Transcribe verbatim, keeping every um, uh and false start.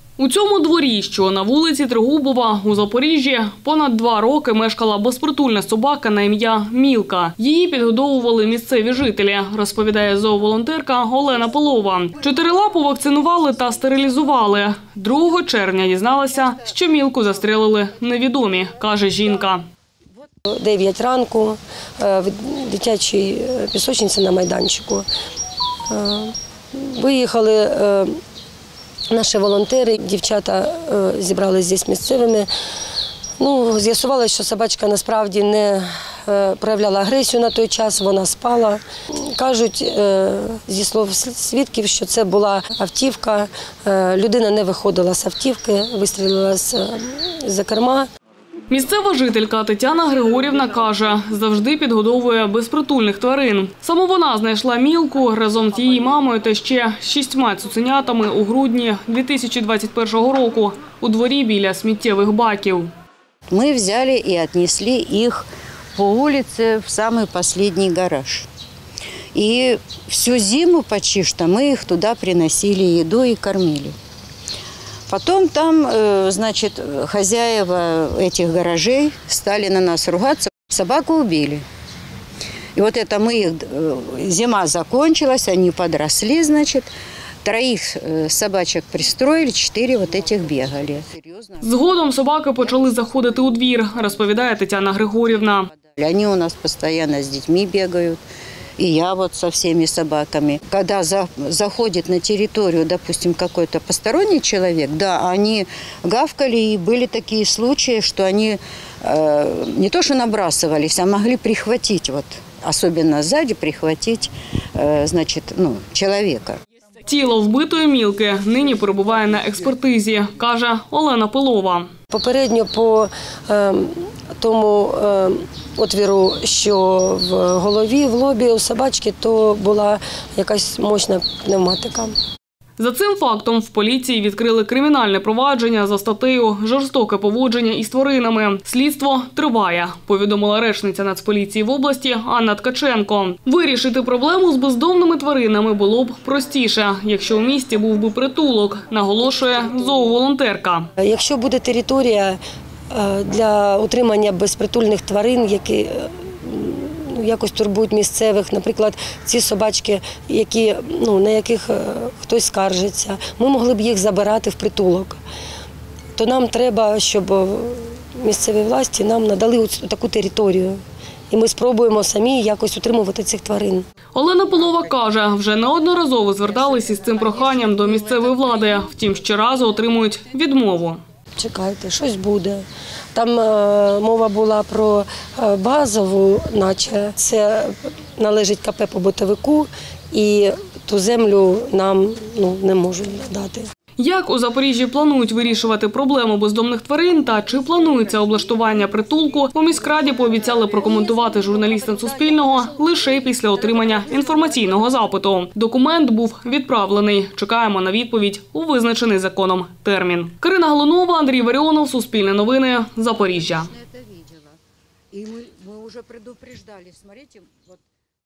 У цьому дворі, що на вулиці Тригубова у Запоріжжі, понад два роки мешкала безпритульна собака на ім'я Мілка. Її підгодовували місцеві жителі, розповідає зооволонтерка Олена Полова. Чотирилапу вакцинували та стерилізували. другого червня дізналася, що Мілку застрелили невідомі, каже жінка. дев'ять ранку в дитячій пісочниці на майданчику. Виїхали наші волонтери, дівчата зібралися тут місцевими. Ну, з'ясувалося, що собачка насправді не проявляла агресію на той час, вона спала. Кажуть, зі слов свідків, що це була автівка, людина не виходила з автівки, вистрілила з-за керма. Місцева жителька Тетяна Григорівна каже, завжди підгодовує безпритульних тварин. Саме вона знайшла Мілку разом з її мамою та ще шістьма цуценятами у грудні дві тисячі двадцять першого року у дворі біля сміттєвих баків. Ми взяли і віднесли їх по вулиці в самий останній гараж. І всю зиму почти що ми їх туди приносили їду і кормили. Потом там, значит, хозяева этих гаражей стали на нас ругаться, собаку убили. И вот это мы их, зима закончилась, они подросли, значит, троих собачек пристроили, четыре вот этих бегали. Згодом собаки почали заходити у двір, розповідає Тетяна Григорівна. Они у нас постоянно с детьми бегают. И я вот со всеми собаками. Когда за, заходит на территорию, допустим, какой-то посторонний человек, да, они гавкали, и были такие случаи, что они э, не то что набрасывались, а могли прихватить, вот, особенно сзади прихватить, э, значит, ну, человека. Тіло вбитої Мілки нині перебуває на експертизі, каже Олена Полова. Попередньо по е, тому е, отвіру, що в голові, в лобі у собачки, то була якась мощна пневматика. За цим фактом в поліції відкрили кримінальне провадження за статтею «Жорстоке поводження із тваринами». Слідство триває, повідомила речниця Нацполіції в області Анна Ткаченко. Вирішити проблему з бездомними тваринами було б простіше, якщо у місті був би притулок, наголошує зооволонтерка. Якщо буде територія для утримання безпритульних тварин, які якось турбують місцевих, наприклад, ці собачки, які, ну, на яких хтось скаржиться, ми могли б їх забирати в притулок. То нам треба, щоб місцеві власті нам надали таку територію. І ми спробуємо самі якось утримувати цих тварин. Олена Полова каже, вже неодноразово зверталися із цим проханням до місцевої влади, втім щоразу отримують відмову. Чекайте, щось буде. Там е, мова була про е, базову, наче це належить ка пе побутовику, і ту землю нам, ну, не можуть надати. Як у Запоріжжі планують вирішувати проблему бездомних тварин та чи планується облаштування притулку, у міськраді пообіцяли прокоментувати журналістам Суспільного лише після отримання інформаційного запиту. Документ був відправлений. Чекаємо на відповідь у визначений законом термін. Карина Галунова, Андрій Варіонов, Суспільне новини, Запоріжжя.